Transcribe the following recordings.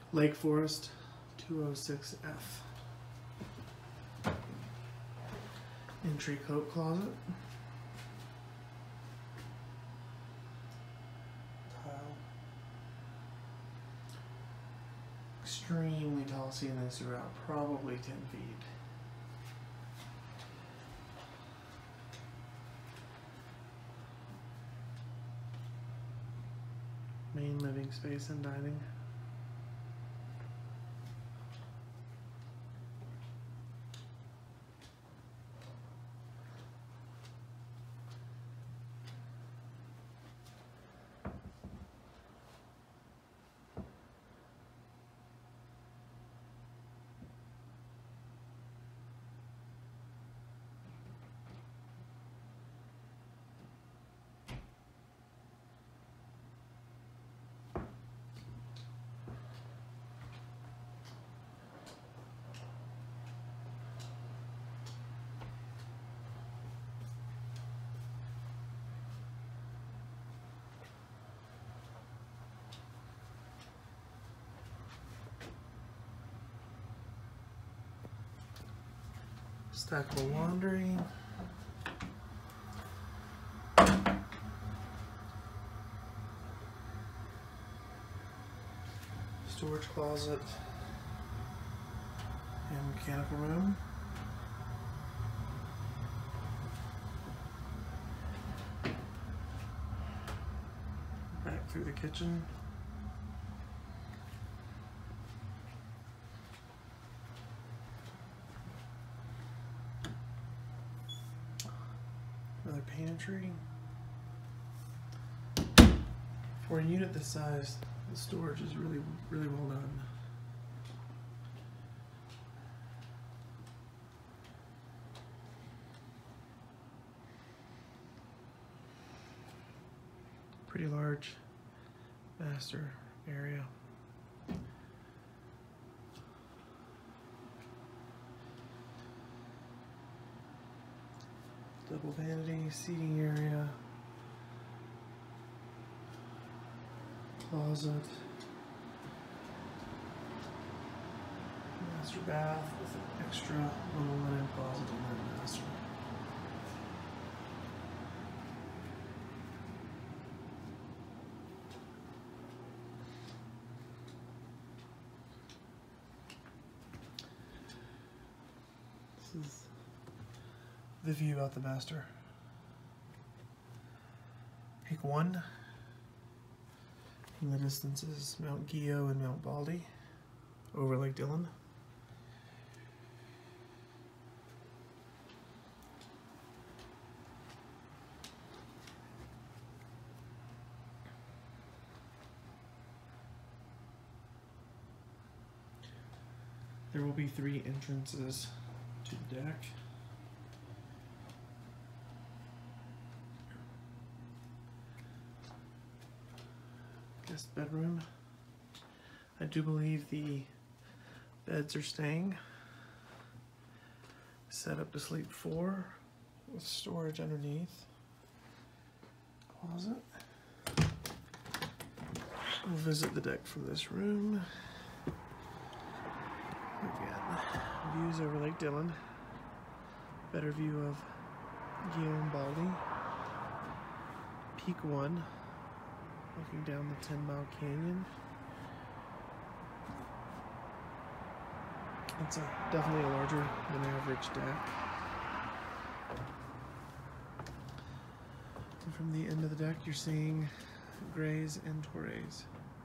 Lake Forest 206F. Entry coat closet. Tile. Extremely tall ceilings throughout, probably 10 feet. Main living space and dining. Stackable laundry. Storage closet and mechanical room. Back through the kitchen. Another pantry. For a unit this size, the storage is really well done. Pretty large master area. Double vanity, seating area, closet, master bath with an extra little linen closet in that master. This is the view out the master. Peak 1. In the distance is Mount Gio and Mount Baldy over Lake Dillon. There will be 3 entrances to the deck. Guest bedroom. I do believe the beds are staying. Set up to sleep 4 with storage underneath. Closet. We'll visit the deck from this room. Again, views over Lake Dillon. Better view of Guillaume Baldy. Peak 1. Looking down the 10 Mile Canyon. It's definitely a larger than average deck. And from the end of the deck, you're seeing Grays and Torres.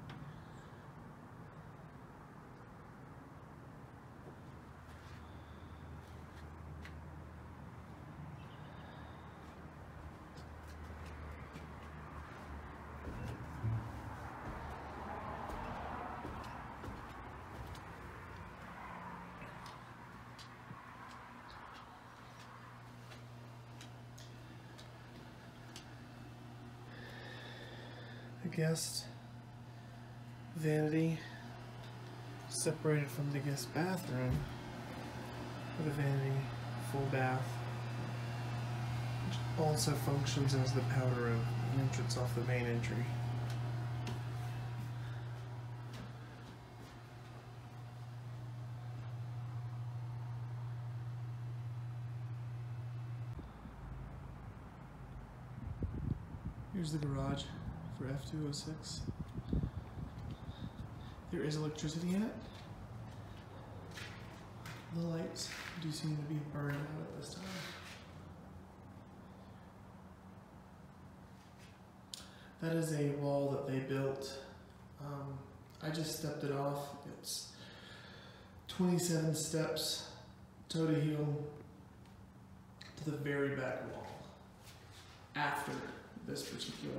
The guest vanity separated from the guest bathroom with a vanity full bath, which also functions as the powder room, an entrance off the main entry. Here's the garage for F206. There is electricity in it. The lights do seem to be burned out at this time. That is a wall that they built. I just stepped it off. It's 27 steps, toe to heel, to the very back wall. After this particular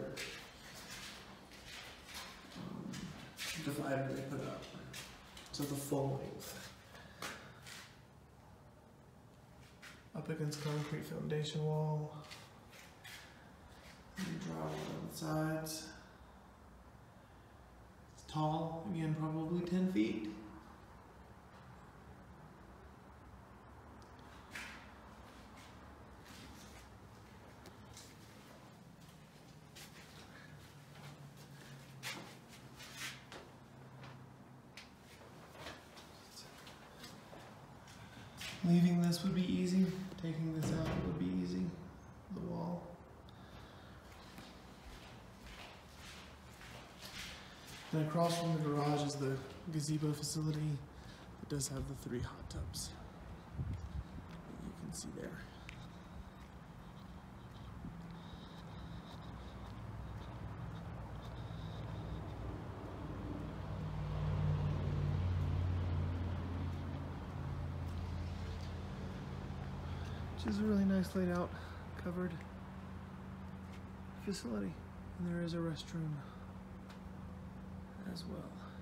divider they put up. So the full length. Up against concrete foundation wall. And drywall on the sides. It's tall, again, probably 10 feet. Leaving this would be easy. Taking this out would be easy. The wall. And across from the garage is the gazebo facility. It does have the 3 hot tubs. You can see there. Which is a really nice laid out, covered facility. And there is a restroom as well.